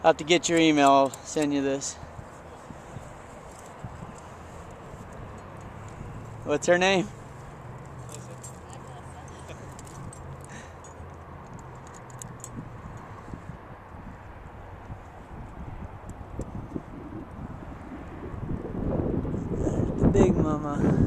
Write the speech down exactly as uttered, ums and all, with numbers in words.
I'll have to get your email. I'll send you this. What's her name? The big mama.